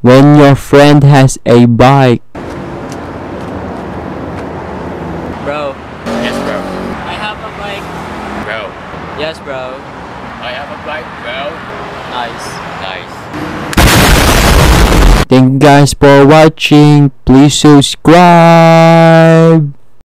when your friend has a bike. Bro. Yes, bro. I have a bike. Bro. Yes, bro. I have a bike, bro. Nice. Nice. Thank you guys for watching. Please subscribe.